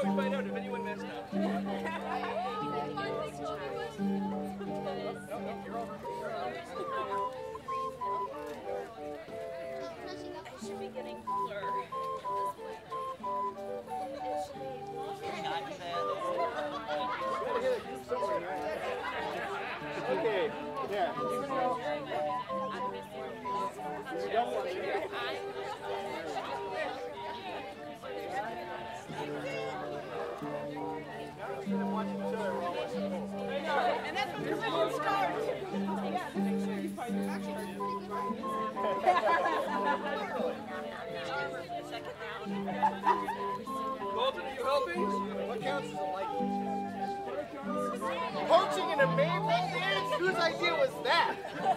how we find out if anyone messed up. No, you're over. I should be getting cooler. Okay, yeah. And that's when the rhythm starts. Yeah, make sure you find your action. Colton, are you helping? What counts as a light? Coaching in a maypole dance? Whose idea was that?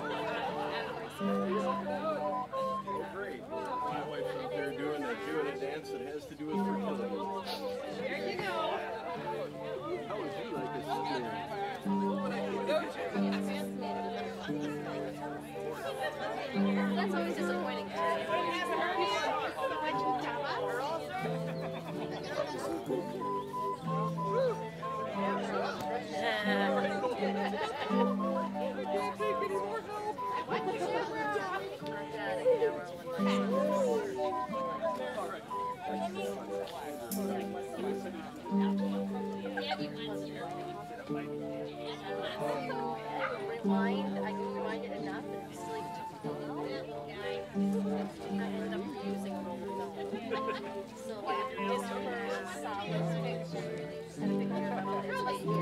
Great. My wife's out there doing a dance that has to do with fertility. There you go. How would you like us to do? That's always disappointing. Rewind, I can rewind it enough and it's like just a little bit. I end up using so like this first solid picture, they just had a picture of all this baby.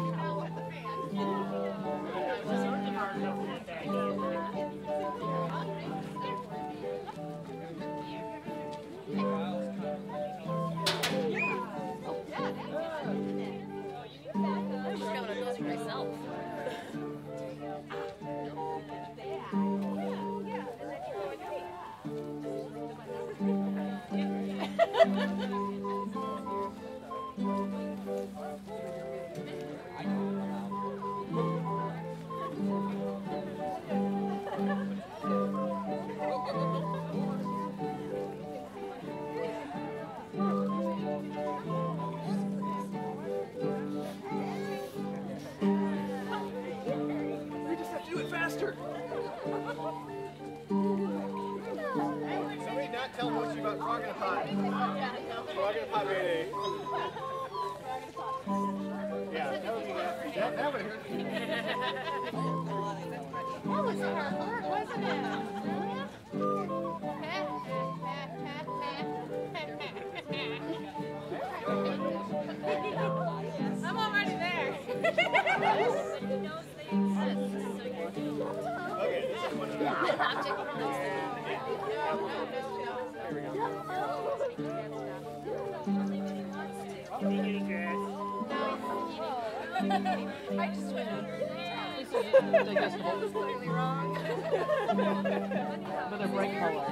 I'm just going to those for myself. We just have to do it faster. Somebody not tell Mochi about Frog in a Pot. Frog in a Pot Mayday. Yeah, that would be that would hurt. That was hard work, wasn't it? I'm already there. Okay, this is one of the Object from those things. I just went under there. That was clearly wrong. With a bright color.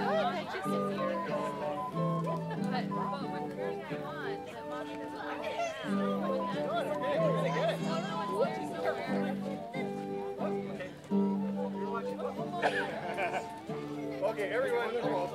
But we're clearing that on. That mommy doesn't like it. really good. Okay, everyone in the world.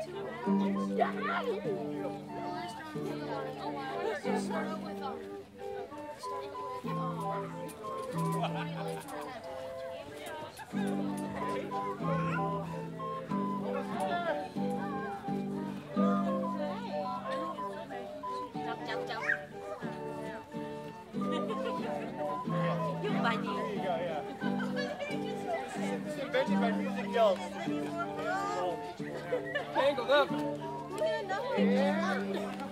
Jump, jump, jump. You funny. There you go, yeah. This is invented by music adults. Tangled up. Yeah.